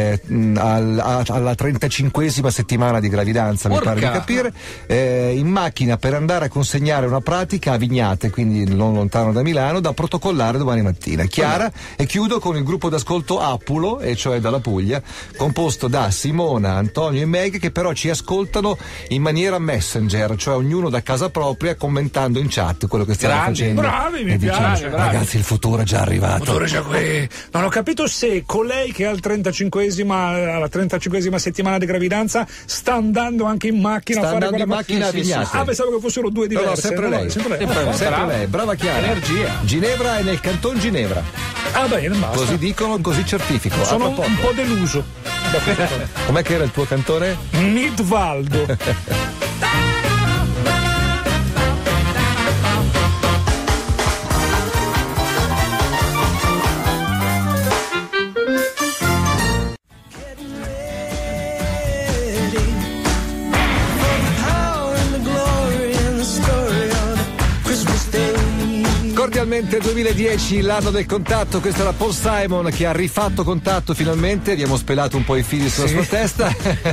alla 35esima settimana di gravidanza, mi pare di capire, in macchina per andare a consegnare una pratica a Vignate, quindi non lontano da Milano, da protocollare domani mattina. Chiara. E chiudo con il gruppo d'ascolto Apulo, e cioè dalla Puglia, composto da Simona, Antonio e Meg, che però ci ascoltano in maniera messenger, cioè ognuno da casa propria commentando in chat quello che stiamo facendo. Bravi, mi piace. Ragazzi, il futuro è già arrivato. Il futuro è già qui. Non ho capito se colei che ha alla 35esima settimana di gravidanza sta andando anche in macchina a fare quella macchina a Vignate. Pensavo che fossero due diverse. No, sempre lei. Sempre lei. Brava Chiara. Energia. Ginevra è nel canton Ginevra. Bene, basta. Così dicono, così certifico. Sono un po' deluso. Com'è che era il tuo cantone? Nidvaldo. Cordialmente 2010, l'anno del contatto. Questa è la Paul Simon che ha rifatto contatto finalmente. Abbiamo spelato un po' i fili sulla sua testa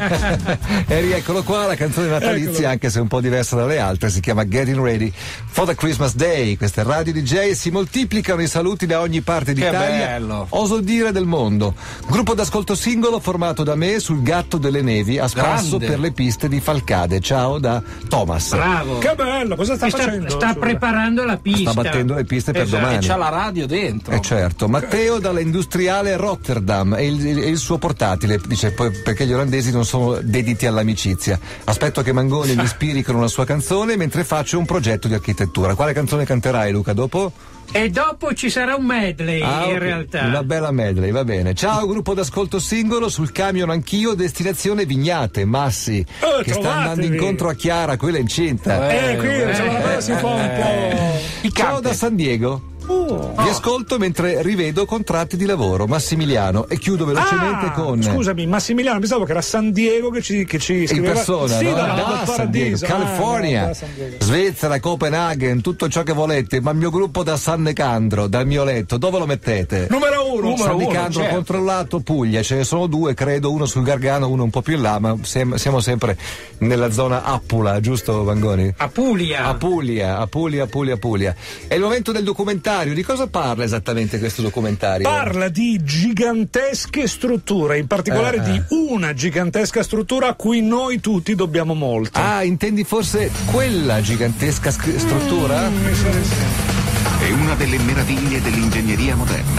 e rieccolo qua, la canzone natalizia, anche se un po' diversa dalle altre, si chiama Getting Ready for the Christmas Day. Questa è Radio DJ, si moltiplicano i saluti da ogni parte d'Italia, oso dire del mondo. Gruppo d'ascolto singolo formato da me sul gatto delle nevi a spasso per le piste di Falcade. Ciao da Thomas. Bravo. Che bello, cosa sta facendo? Sta preparando la pista. Sta battendo le piste per domani. E c'ha la radio dentro. Certo. Matteo dalla industriale Rotterdam e il suo portatile, dice, poi perché gli olandesi non sono dediti all'amicizia. Aspetto che Mangoni mi ispiri con una sua canzone mentre faccio un progetto di architettura. Quale canzone canterai, Luca, dopo? E dopo ci sarà un medley, in realtà. Una bella medley, va bene. Ciao, gruppo d'ascolto singolo, sul camion anch'io, destinazione Vignate, Massi, che sta andando incontro a Chiara, quella incinta. Qui si fa un po'. Ciao da San Diego. Vi ascolto mentre rivedo contratti di lavoro. Massimiliano. E chiudo velocemente con. Scusami, Massimiliano, pensavo che era San Diego che ci scriveva. In persona, sì, no? da San Diego, California, Svizzera, Copenaghen, tutto ciò che volete, ma il mio gruppo da San Nicandro, dal mio letto, dove lo mettete? Numero uno. San Nicandro, certo. Controllato, Puglia, ce ne sono 2, credo, uno sul Gargano, uno un po' più in là, ma siamo sempre nella zona Appula, giusto Vangoni? Apulia. È il momento del documentario. Di cosa parla esattamente questo documentario? Parla di gigantesche strutture, in particolare di una gigantesca struttura a cui noi tutti dobbiamo molto. Intendi forse quella gigantesca struttura? È una delle meraviglie dell'ingegneria moderna.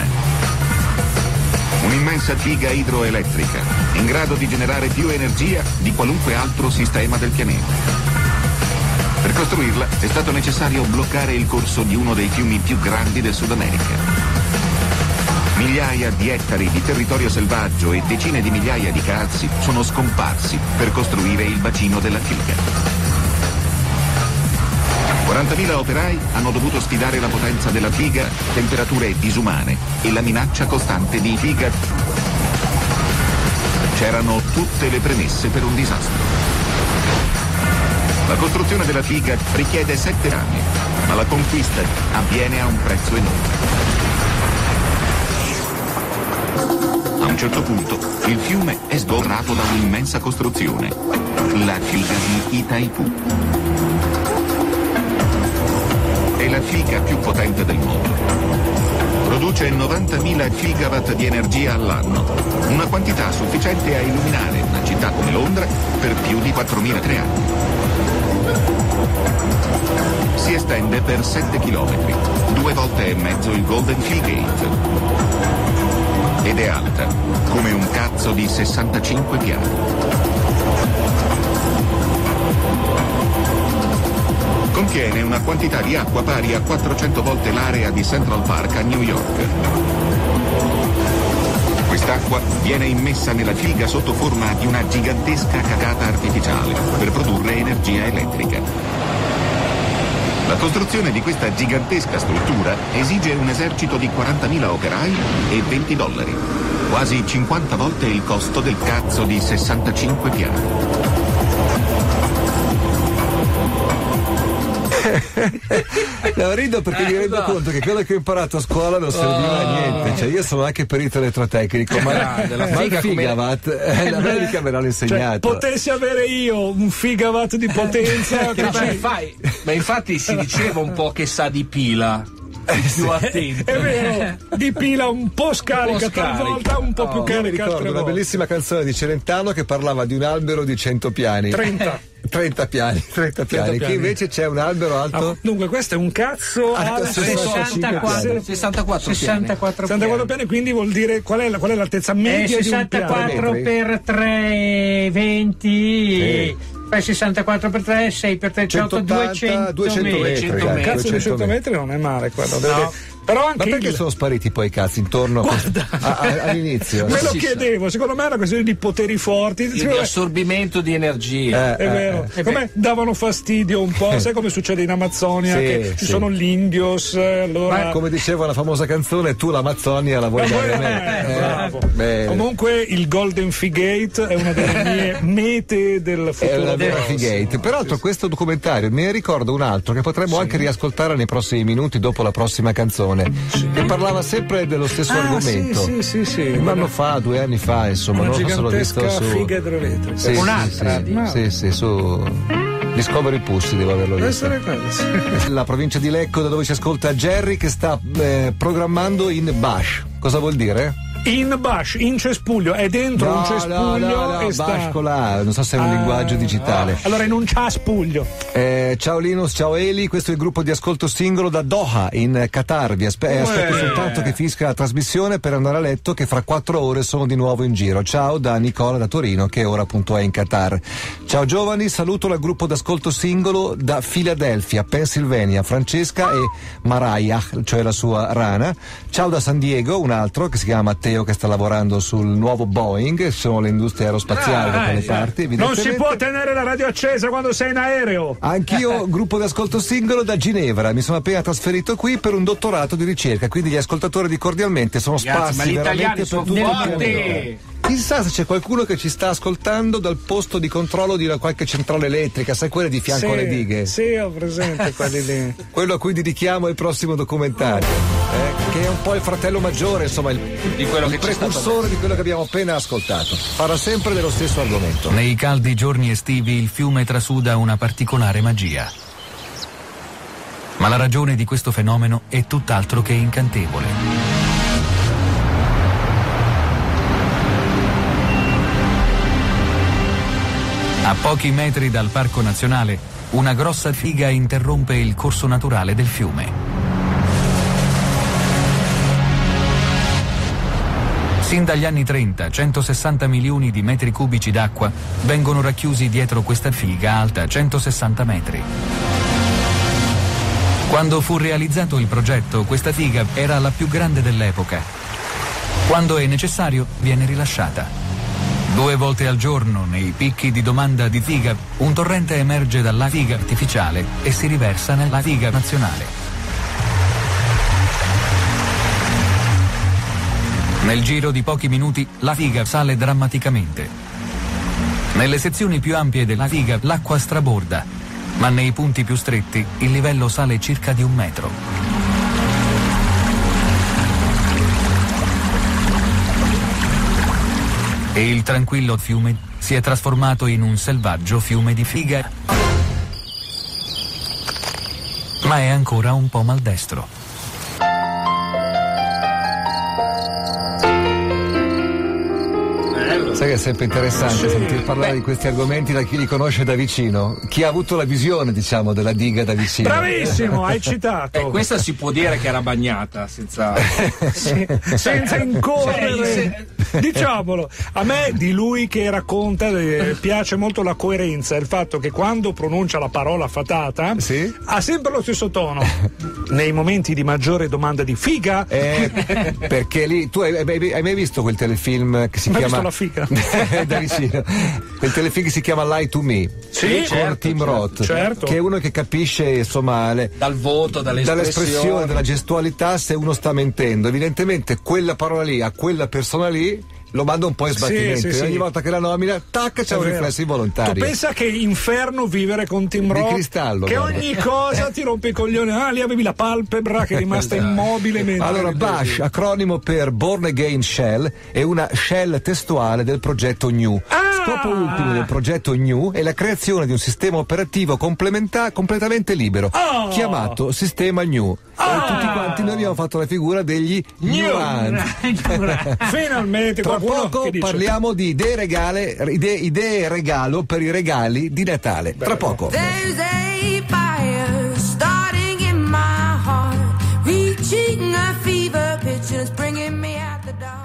Un'immensa diga idroelettrica, in grado di generare più energia di qualunque altro sistema del pianeta. Per costruirla è stato necessario bloccare il corso di uno dei fiumi più grandi del Sud America. Migliaia di ettari di territorio selvaggio e decine di migliaia di calzi sono scomparsi per costruire il bacino della Figa. 40.000 operai hanno dovuto sfidare la potenza della Figa, temperature disumane e la minaccia costante di Figa. C'erano tutte le premesse per un disastro. La costruzione della figa richiede 7 anni, ma la conquista avviene a un prezzo enorme. A un certo punto il fiume è sborrato da un'immensa costruzione, la figa di Itaipu. È la figa più potente del mondo. Produce 90.000 gigawatt di energia all'anno, una quantità sufficiente a illuminare una città come Londra per più di 4.003 anni. Si estende per 7 chilometri, 2 volte e mezzo il Golden Fleet Gate. Ed è alta, come un cazzo di 65 piani. Contiene una quantità di acqua pari a 400 volte l'area di Central Park a New York. Quest'acqua viene immessa nella figa sotto forma di una gigantesca cagata artificiale per produrre energia elettrica. La costruzione di questa gigantesca struttura esige un esercito di 40.000 operai e $20, quasi 50 volte il costo del cazzo di 65 piani. No, rido perché mi rendo conto che quello che ho imparato a scuola non serviva a niente. Cioè, io sono anche perito elettrotecnico, ma il figawatt l'America me l'ha insegnato. Cioè, potessi avere io un figawatt di potenza. Ma infatti si diceva un po' che sa di pila. Più attento. È vero, di pila un po' scarica talvolta, un po' più carica. Mi ricordo una bellissima canzone di Celentano che parlava di un albero di 100 piani. 30 piani, che invece c'è un albero alto. Dunque, questo è un cazzo alto 64 piani, quindi vuol dire qual è l'altezza media di un piano? 64 per 3, 20. Fai 64 per 3, 6 per 3, 200 metri. Un cazzo di 100 metri non è male quello. No. Però anche ma perché sono spariti poi i cazzi intorno all'inizio? Me lo chiedevo, secondo me è una questione di poteri forti, di assorbimento di energia. È vero. Come davano fastidio un po', sai come succede in Amazzonia, che ci sono gli indios, allora... Ma come diceva la famosa canzone, tu l'Amazzonia la vuoi dare a me. Bravo. Comunque il Golden Figate è una delle mie mete del futuro. È una vera Figate. Peraltro questo documentario me ne ricordo un altro che potremmo anche riascoltare nei prossimi minuti dopo la prossima canzone. Che parlava sempre dello stesso argomento. Sì. Un anno fa, 2 anni fa, insomma, una non so se l'ho visto su figa idroelettrica. Un'altra. Sì, su Discovery Pussy devo averlo visto. La provincia di Lecco, da dove ci ascolta Jerry, che sta programmando in Bash. Cosa vuol dire? In Bash, in cespuglio, è dentro un cespuglio e Bash con la, non so se è un linguaggio digitale. Allora in un cespuglio. Ciao Linus, ciao Eli, questo è il gruppo di ascolto singolo da Doha in Qatar. Vi aspetto soltanto che finisca la trasmissione per andare a letto, che fra 4 ore sono di nuovo in giro. Ciao da Nicola da Torino, che ora appunto è in Qatar. Ciao giovani, saluto dal gruppo d'ascolto singolo da Philadelphia, Pennsylvania, Francesca e Mariah, cioè la sua rana. Ciao da San Diego, un altro che si chiama Matteo, che sta lavorando sul nuovo Boeing, sono le industrie aerospaziali da quelle parti. Non si può tenere la radio accesa quando sei in aereo. Anch'io, gruppo di ascolto singolo da Ginevra, mi sono appena trasferito qui per un dottorato di ricerca, quindi gli ascoltatori di Cordialmente sono sparsi ma gli italiani sono forti. Chissà se c'è qualcuno che ci sta ascoltando dal posto di controllo di qualche centrale elettrica, sai, quelle di fianco alle dighe. Sì, ho presente quelli lì. Quello a cui dedichiamo il prossimo documentario, che è un po' il fratello maggiore, insomma, il precursore di quello che abbiamo appena ascoltato. Parla sempre dello stesso argomento. Nei caldi giorni estivi il fiume trasuda una particolare magia. Ma la ragione di questo fenomeno è tutt'altro che incantevole. A pochi metri dal Parco Nazionale, una grossa figa interrompe il corso naturale del fiume. Sin dagli anni 30, 160 milioni di metri cubici d'acqua vengono racchiusi dietro questa figa alta 160 metri. Quando fu realizzato il progetto, questa figa era la più grande dell'epoca. Quando è necessario, viene rilasciata. 2 volte al giorno, nei picchi di domanda di figa, un torrente emerge dalla figa artificiale e si riversa nella figa nazionale. Nel giro di pochi minuti, la figa sale drammaticamente. Nelle sezioni più ampie della figa, l'acqua straborda. ma nei punti più stretti il livello sale circa di 1 metro. E il tranquillo fiume si è trasformato in un selvaggio fiume di figa, ma è ancora un po' maldestro. Sai che è sempre interessante sentir parlare di questi argomenti da chi li conosce da vicino, chi ha avuto la visione, diciamo, della diga da vicino. Bravissimo, hai citato. Questa si può dire che era bagnata, senza incorrere. Diciamolo, a me di lui che racconta piace molto la coerenza, il fatto che quando pronuncia la parola fatata ha sempre lo stesso tono. Nei momenti di maggiore domanda di figa, perché lì tu hai mai visto quel telefilm che si chiama visto la figa? Da vicino, quel telefilm che si chiama Lie to Me, con Tim Roth, certo. Che è uno che capisce, insomma, dal voto, dall'espressione, dalla gestualità, se uno sta mentendo. Evidentemente quella parola lì a quella persona lì lo manda un po' in sbattimento, e ogni volta che la nomina, tac, c'è un riflesso involontario. Tu pensa che inferno vivere con Tim Roth, di cristallo, che ogni cosa ti rompe i coglioni. Lì avevi la palpebra che è rimasta immobile mentre... Allora, BASH, acronimo per Born Again Shell, è una shell testuale del progetto New. Scopo ultimo del progetto New è la creazione di un sistema operativo completamente libero, chiamato Sistema New. E tutti quanti noi abbiamo fatto la figura degli New. Finalmente tra poco parliamo di idee regalo per i regali di Natale. Tra poco. There's a fire starting in my heart, reaching a fever pitch and it's bringing me out the dark.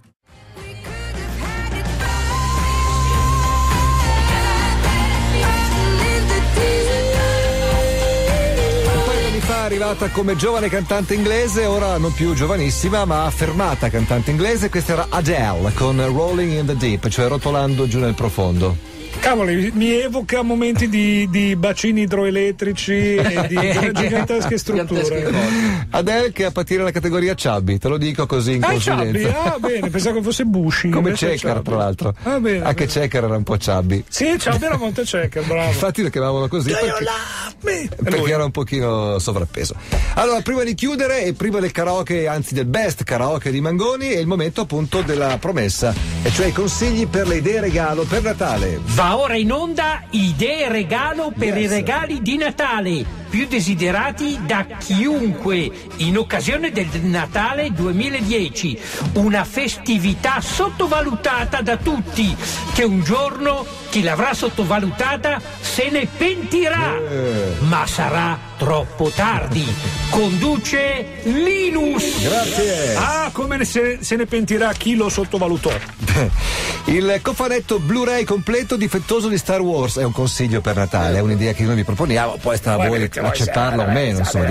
È arrivata come giovane cantante inglese, ora non più giovanissima ma affermata cantante inglese. Questa era Adele con Rolling in the Deep, cioè rotolando giù nel profondo. Cavoli, mi evoca momenti di bacini idroelettrici e di gigantesche strutture. Adele che a patire la categoria Chubby, te lo dico così in confidenza. Chubby, bene, pensavo che fosse Bushi. Come Checker, tra l'altro. Anche Checker era un po' Chubby. Sì, Chubby era molto Checker, bravo. Infatti lo chiamavano così perché era un pochino sovrappeso. Allora, prima di chiudere e prima del karaoke, anzi del best karaoke di Mangoni, è il momento appunto della promessa, e cioè i consigli per le idee regalo per Natale. Va ora in onda idee regalo per i regali di Natale più desiderati da chiunque in occasione del Natale 2010, una festività sottovalutata da tutti, che un giorno chi l'avrà sottovalutata se ne pentirà, ma sarà troppo tardi. Conduce Linus. Grazie. Come se ne pentirà chi lo sottovalutò. Il cofanetto Blu-ray completo difettoso di Star Wars è un consiglio per Natale, è un'idea che noi vi proponiamo, poi sta a voi accettarla o meno, insomma,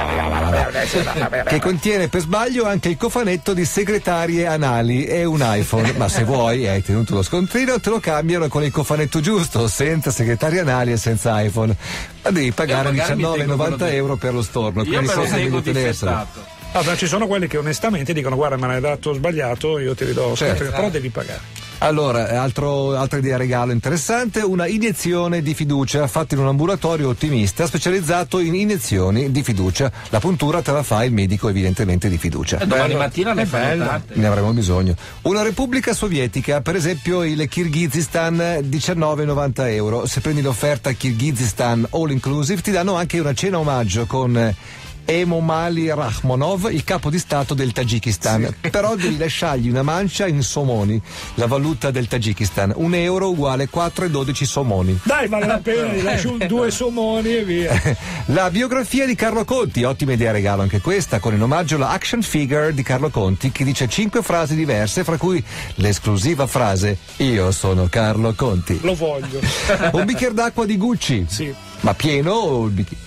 che contiene per sbaglio anche il cofanetto di segretarie anali e un iPhone, ma se vuoi hai tenuto lo scontrino te lo cambiano con il cofanetto giusto, senza segretarie anali e senza iPhone, ma devi pagare 19,90 euro per lo storno. Io me lo tengo difettato. Ma ci sono quelli che onestamente dicono: guarda, me l'hai dato sbagliato, io ti ridò, però devi pagare. Allora, altra idea regalo interessante, una iniezione di fiducia fatta in un ambulatorio ottimista specializzato in iniezioni di fiducia. La puntura te la fa il medico evidentemente di fiducia. Domani mattina ne fanno tante. Ne avremo bisogno. Una repubblica sovietica, per esempio il Kirghizistan, 19,90 euro. Se prendi l'offerta Kirghizistan all inclusive ti danno anche una cena omaggio con Emomali Rahmonov, il capo di stato del Tagikistan. Però devi lasciargli una mancia in somoni, la valuta del Tagikistan. 1 euro uguale 4,12 somoni. Dai, vale la pena, gli lascio 2 somoni e via. La biografia di Carlo Conti, ottima idea regalo anche questa, con in omaggio la action figure di Carlo Conti che dice 5 frasi diverse, fra cui l'esclusiva frase "Io sono Carlo Conti". Lo voglio. Un bicchiere d'acqua di Gucci. Sì. Ma pieno o il bicchiere?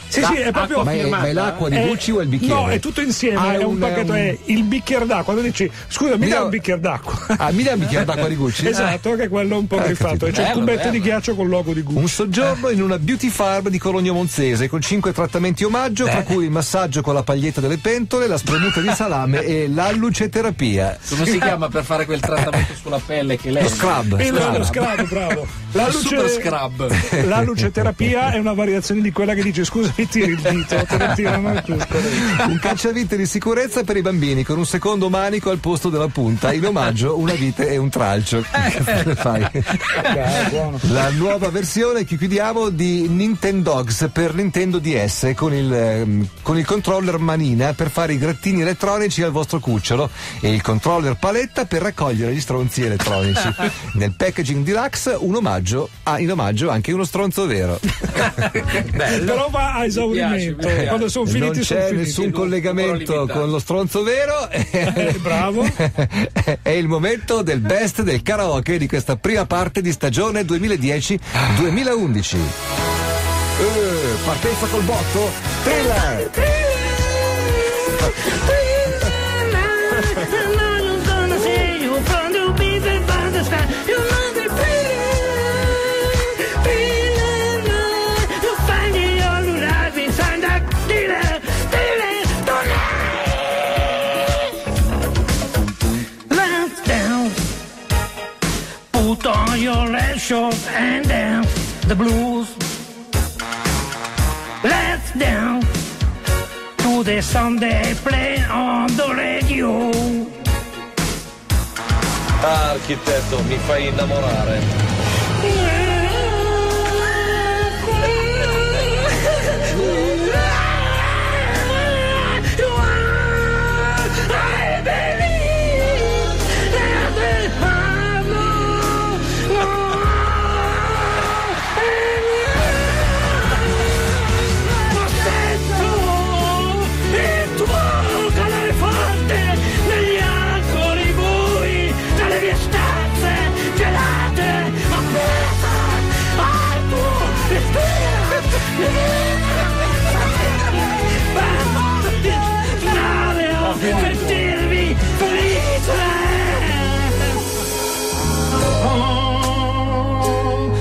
Sì, è proprio. Ma è l'acqua di Gucci o il bicchiere? No, è tutto insieme, è un pacchetto, è il bicchiere d'acqua. Quando dici scusa, mi dai un bicchiere d'acqua. Mi dai un bicchiere d'acqua di Gucci? Esatto, che è quello un po' griffato. E c'è il cubetto di ghiaccio con il logo di Gucci. Un soggiorno in una beauty farm di Cologno Monzese con 5 trattamenti omaggio, tra cui il massaggio con la paglietta delle pentole, la spremuta di salame e l'alluceterapia. Come si chiama per fare quel trattamento sulla pelle che lei? Lo scrub. Lo scrub, bravo. Super scrub. L'alluceterapia è una variazione di quella che dice scusa, mi tiri il dito, te lo tirano giù. Un cacciavite di sicurezza per i bambini con un secondo manico al posto della punta, in omaggio una vite e un tralcio. Fai? La nuova versione che chiudiamo di Nintendogs per Nintendo DS con il controller manina per fare i grattini elettronici al vostro cucciolo e il controller paletta per raccogliere gli stronzi elettronici. Nel packaging deluxe in omaggio anche uno stronzo vero. Però va a esaurimento. Quando sono finiti, non c'è nessun collegamento con lo stronzo vero. Bravo. È il momento del best del karaoke di questa prima parte di stagione 2010-2011. Partenza col botto. Thriller. Put on your red shorts and dance the blues. Let's dance to the song they play on the radio. Architetto, mi fai innamorare. Per dirvi felice. Oh,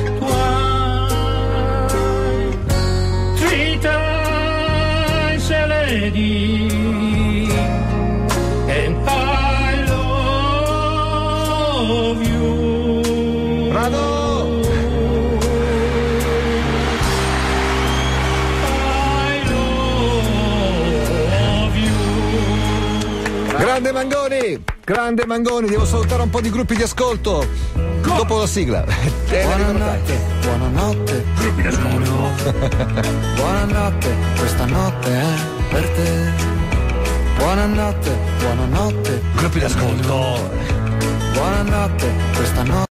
treat us a lady and I love you. Bravo! Grande Mangoni, devo salutare un po' di gruppi di ascolto. Dopo la sigla. Buonanotte, gruppi di ascolto. Buonanotte, questa notte è per te. Buonanotte, gruppi di ascolto. Buonanotte, questa notte.